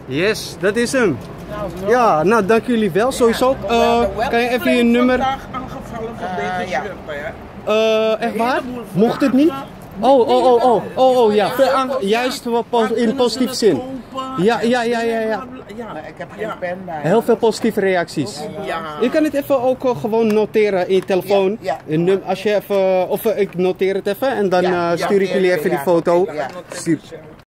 Yes, dat is hem. Ja, nou dank jullie wel. Sowieso. Kan je even je nummer... aangevallen van deze shrimp, hè? Echt waar? Mocht het niet? Oh, ja. Juist in positieve zin. Ja. Maar ik heb geen pen bij. Heel veel positieve reacties. Ja. Je kan het even ook gewoon noteren in je telefoon. Als je even, of ik noteer het even en dan stuur ik jullie even die foto. Ja. Super.